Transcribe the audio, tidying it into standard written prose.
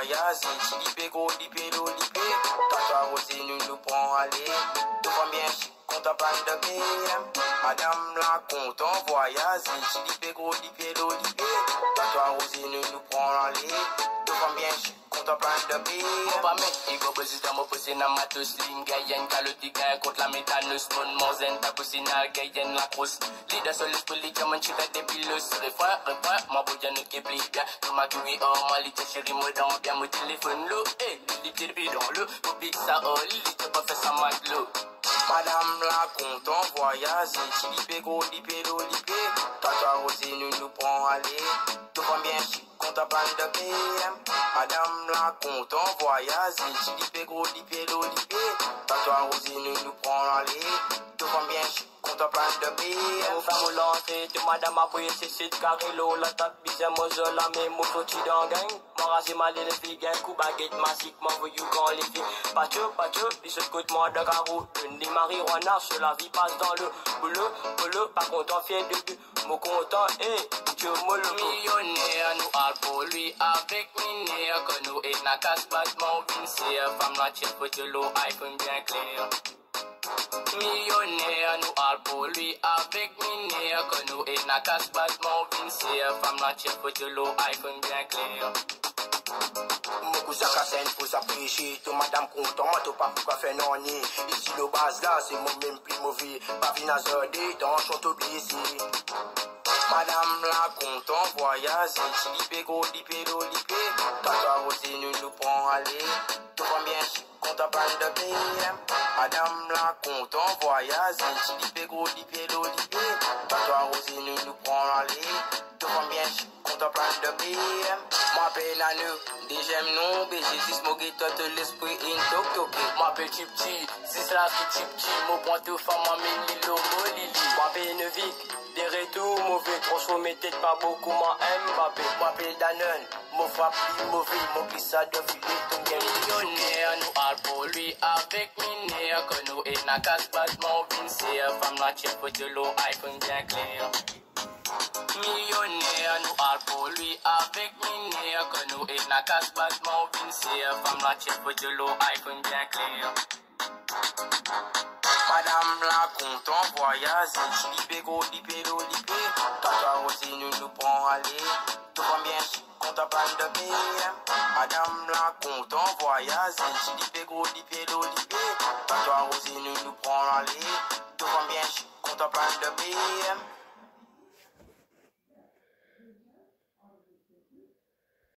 voyager, chilipé, gros, lipé, l'eau, lipé. Toi, Rosé, nous prenons aller. Devant bien chic, on t'a pas de BM. Madame la compte en voyager, chilipé, gros, lipé, l'eau, lipé. Toi, Rosé, nous prenons aller. Devant bien chic, on t'a pas de BM. On va mettre, il go buzz dans mon poussé, dans ma touche, ligne, gayen, calotti, gayen, contre la méthanus, mon zen, ta poussine, gayen, la crosse. Leader sur l'esprit, les gamins, tu vas dépiler, refrain, ma bouille, nous qui plie bien. Tout ma curie, oh, ma lit, chérie, moi, dans bien, mon téléphone, l'eau, eh, l'idée, puis dans l'eau, pour pique ça, oh, l'idée, pas fait ça, ma l'eau. Madame la compte en voyage, chilipé, gros, lipé, l'eau, lipé. Toi, Rosé, nous prenons aller. Devant bien chic, on t'a pas de BM. Madame la compte en voyage, chilipé, gros, lipé, l'eau, lipé. Toi, Rosé, nous prenons aller. Devant bien chic, on t'a pas de BM. Femme l'entrée, de madame a pris ses sites, carré la table, bizarre, moi, je la mets, mon petit dans gang. Moi, rasé mal, les filles, gain, coup, baguette, massique, moi, vous, you, quand les filles. Patio, ils se scoutent, moi, de carreau. Une des marijuana, sur la vie passe dans le boulot, pas content, fier de but. Mon content, tu me le millionnaire, nous parle pour lui, avec minère, que nous, et n'a casse pas de mon vincière, femme, la tire, faut de l'eau, iPhone bien clair. Millionnaire, nous parle pour lui avec minère, que nous et n'a casse pas de mon vincière, femme la tire faut de l'eau, iPhone bien clair. Mon cousin Cassène pour s'apprécier, tout madame content, moi tout pas pourquoi faire non ni. Ici le base là, c'est mon même plus mauvais, pas vinazeur des temps, chante blessé. Madame la compte en voyage, chilipé, gros, lipé, l'eau, lipé. Toi, Rosé, nous prenons aller. Devant bien chic, on t'a pas de BM. Madame la compte en voyage, chilipé, gros, lipé, l'eau, lipé. Toi, Rosé, nous prenons aller. Devant bien chic, on t'a pas de BM. Moi, peine à nous, des j'aime non, BG6, mon guitare de l'esprit, in toc. Moi, petit petit, si c'est la petit, mon point de femme, ma lilo, lili. Moi, peine vite. Des retours mauvais, transformé tête pas beaucoup, moi Mbappé. Moi appelle Danone, mon frappe plus mauvais, mon glissade de filet, ton bien millionnaire, nous parle pour lui avec minère, que nous et n'a casse pas de mon vincière, femme la tire pour de l'eau, iPhone bien clair. Millionnaire, nous parle pour lui avec minère, que nous et n'a casse pas de mon vincière, femme la tire pour de l'eau, iPhone bien clair. Madame la compte en voyage, chilipé, gros, lipé, l'eau, lipé. Toi, Rosé, nous prenons aller. Devant bien chic, on t'a pas de BM. Madame la compte en voyage, chilipé, gros, lipé, l'eau, lipé. Toi, Rosé, nous prenons aller. Devant bien chic, on t'a pas de BM.